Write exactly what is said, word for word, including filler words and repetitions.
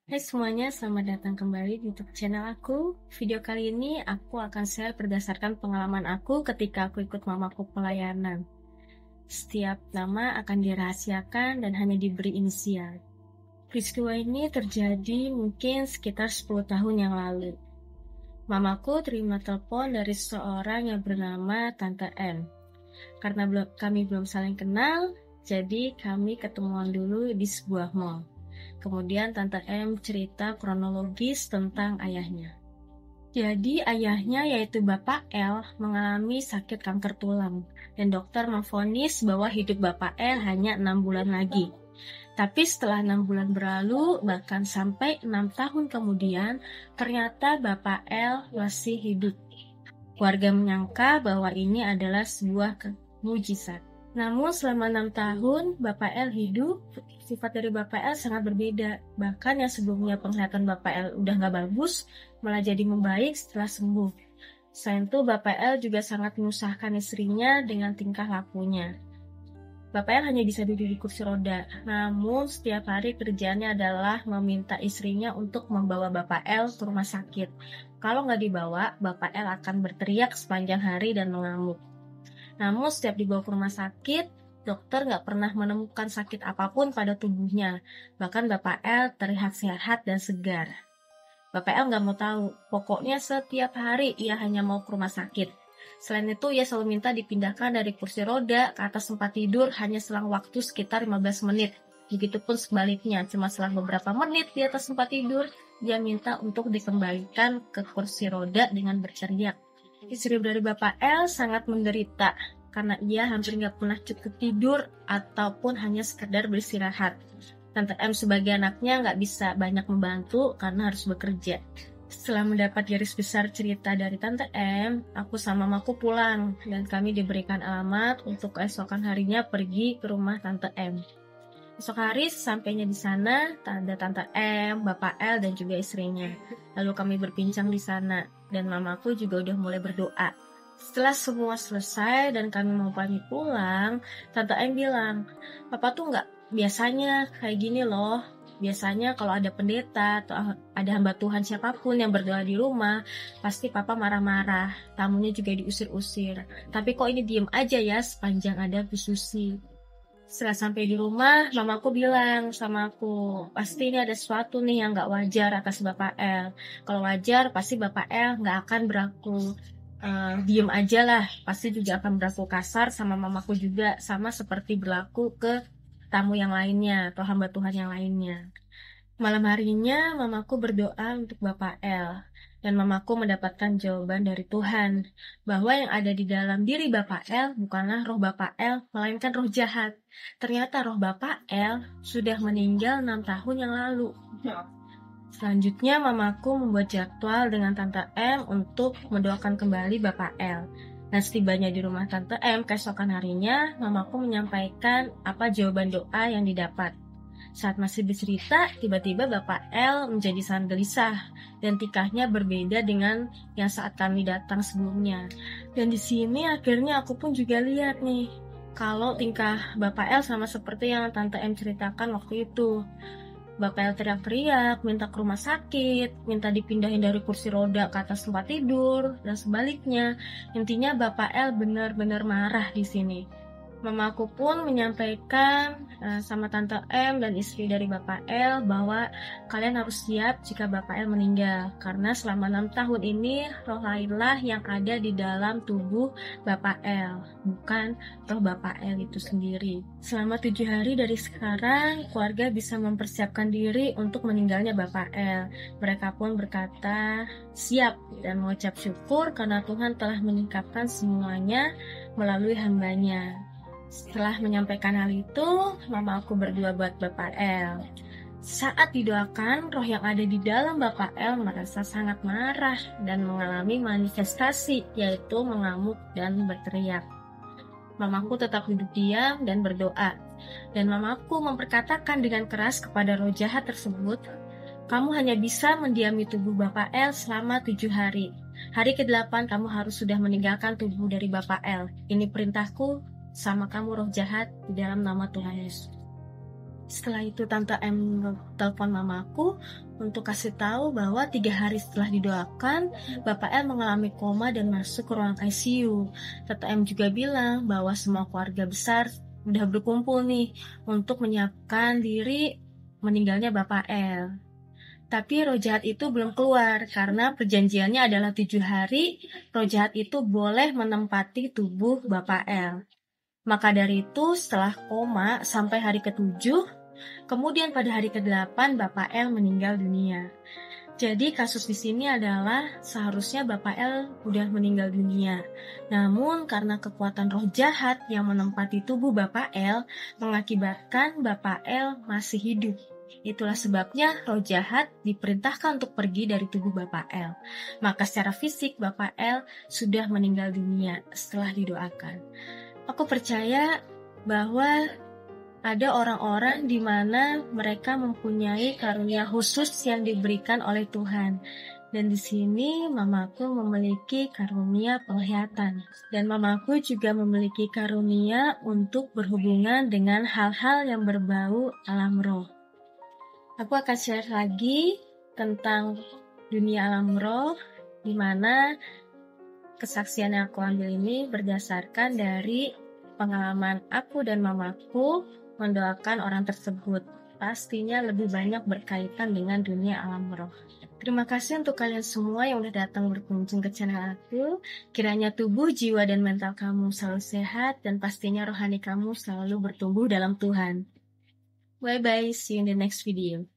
Hai semuanya, selamat datang kembali di YouTube channel aku. Video kali ini aku akan share berdasarkan pengalaman aku ketika aku ikut mamaku pelayanan. Setiap nama akan dirahasiakan dan hanya diberi inisial. Peristiwa ini terjadi mungkin sekitar sepuluh tahun yang lalu. Mamaku terima telepon dari seseorang yang bernama Tante M. Karena belum, kami belum saling kenal, jadi kami ketemuan dulu di sebuah mall. Kemudian Tante M cerita kronologis tentang ayahnya. Jadi ayahnya yaitu Bapak L mengalami sakit kanker tulang dan dokter memvonis bahwa hidup Bapak L hanya enam bulan lagi. Tapi setelah enam bulan berlalu, bahkan sampai enam tahun kemudian, ternyata Bapak L masih hidup. Warga menyangka bahwa ini adalah sebuah mukjizat. Namun selama enam tahun Bapak L hidup, sifat dari Bapak L sangat berbeda. Bahkan yang sebelumnya penglihatan Bapak L udah gak bagus, malah jadi membaik setelah sembuh. Selain itu Bapak L juga sangat menyusahkan istrinya dengan tingkah lakunya. Bapak L hanya bisa duduk di kursi roda, namun setiap hari kerjaannya adalah meminta istrinya untuk membawa Bapak L ke rumah sakit. Kalau nggak dibawa, Bapak L akan berteriak sepanjang hari dan mengamuk. Namun setiap dibawa ke rumah sakit, dokter nggak pernah menemukan sakit apapun pada tubuhnya. Bahkan Bapak L terlihat sehat dan segar. Bapak L nggak mau tahu, pokoknya setiap hari ia hanya mau ke rumah sakit. Selain itu, ia selalu minta dipindahkan dari kursi roda ke atas tempat tidur hanya selang waktu sekitar lima belas menit. Begitupun sebaliknya, cuma selang beberapa menit di atas tempat tidur, dia minta untuk dikembalikan ke kursi roda dengan berteriak. Istri dari Bapak L sangat menderita karena ia hampir nggak pernah cukup tidur ataupun hanya sekedar beristirahat. Tante M sebagai anaknya nggak bisa banyak membantu karena harus bekerja. Setelah mendapat garis besar cerita dari Tante M, aku sama mamaku pulang dan kami diberikan alamat untuk keesokan harinya pergi ke rumah Tante M. Esok hari sampainya di sana, ada Tante M, Bapak L, dan juga istrinya. Lalu kami berbincang di sana, dan mamaku juga udah mulai berdoa. Setelah semua selesai dan kami mau pamit pulang, Tante M bilang, Papa tuh nggak biasanya kayak gini loh. Biasanya kalau ada pendeta atau ada hamba Tuhan siapapun yang berdoa di rumah, pasti Papa marah-marah, tamunya juga diusir-usir. Tapi kok ini diem aja ya sepanjang ada Bu Susi. Setelah sampai di rumah, mamaku bilang sama aku, pasti ini ada sesuatu nih yang gak wajar atas Bapak L. Kalau wajar, pasti Bapak L gak akan berlaku uh, diem aja lah. Pasti juga akan berlaku kasar sama mamaku juga, sama seperti berlaku ke tamu yang lainnya atau hamba Tuhan yang lainnya. Malam harinya, mamaku berdoa untuk Bapak L. Dan mamaku mendapatkan jawaban dari Tuhan bahwa yang ada di dalam diri Bapak L bukanlah roh Bapak L, melainkan roh jahat. Ternyata roh Bapak L sudah meninggal enam tahun yang lalu. Selanjutnya mamaku membuat jadwal dengan Tante M untuk mendoakan kembali Bapak L. Dan setibanya di rumah Tante M keesokan harinya, mamaku menyampaikan apa jawaban doa yang didapat. Saat masih bercerita, tiba-tiba Bapak L menjadi sangat gelisah dan tingkahnya berbeda dengan yang saat kami datang sebelumnya. Dan di sini akhirnya aku pun juga lihat nih, kalau tingkah Bapak L sama seperti yang Tante M ceritakan waktu itu. Bapak L teriak-teriak, minta ke rumah sakit, minta dipindahin dari kursi roda ke atas tempat tidur, dan sebaliknya. Intinya Bapak L benar-benar marah di sini. Mamaku pun menyampaikan uh, sama Tante M dan istri dari Bapak L bahwa kalian harus siap jika Bapak L meninggal. Karena selama enam tahun ini roh lainlah yang ada di dalam tubuh Bapak L, bukan roh Bapak L itu sendiri. Selama tujuh hari dari sekarang, keluarga bisa mempersiapkan diri untuk meninggalnya Bapak L. Mereka pun berkata siap dan mengucap syukur karena Tuhan telah menyingkapkan semuanya melalui hambanya. Setelah menyampaikan hal itu, mama aku berdoa buat Bapak L. Saat didoakan, roh yang ada di dalam Bapak L merasa sangat marah dan mengalami manifestasi, yaitu mengamuk dan berteriak. Mamaku tetap duduk diam dan berdoa. Dan mamaku memperkatakan dengan keras kepada roh jahat tersebut, kamu hanya bisa mendiami tubuh Bapak L selama tujuh hari. Hari kedelapan kamu harus sudah meninggalkan tubuh dari Bapak L. Ini perintahku sama kamu roh jahat di dalam nama Tuhan Yesus. Setelah itu Tante M telepon mamaku untuk kasih tahu bahwa tiga hari setelah didoakan, Bapak L mengalami koma dan masuk ke ruang I C U. Tante M juga bilang bahwa semua keluarga besar udah berkumpul nih untuk menyiapkan diri meninggalnya Bapak L. Tapi roh jahat itu belum keluar karena perjanjiannya adalah tujuh hari roh jahat itu boleh menempati tubuh Bapak L. Maka dari itu setelah koma sampai hari ketujuh, kemudian pada hari kedelapan Bapak L meninggal dunia. Jadi kasus di sini adalah seharusnya Bapak L udah meninggal dunia. Namun karena kekuatan roh jahat yang menempati tubuh Bapak L mengakibatkan Bapak L masih hidup. Itulah sebabnya roh jahat diperintahkan untuk pergi dari tubuh Bapak L. Maka secara fisik Bapak L sudah meninggal dunia setelah didoakan. Aku percaya bahwa ada orang-orang di mana mereka mempunyai karunia khusus yang diberikan oleh Tuhan. Dan di sini mamaku memiliki karunia penglihatan. Dan mamaku juga memiliki karunia untuk berhubungan dengan hal-hal yang berbau alam roh. Aku akan share lagi tentang dunia alam roh, di mana kesaksian yang aku ambil ini berdasarkan dari pengalaman aku dan mamaku mendoakan orang tersebut. Pastinya lebih banyak berkaitan dengan dunia alam roh. Terima kasih untuk kalian semua yang udah datang berkunjung ke channel aku. Kiranya tubuh, jiwa, dan mental kamu selalu sehat, dan pastinya rohani kamu selalu bertumbuh dalam Tuhan. Bye-bye, see you in the next video.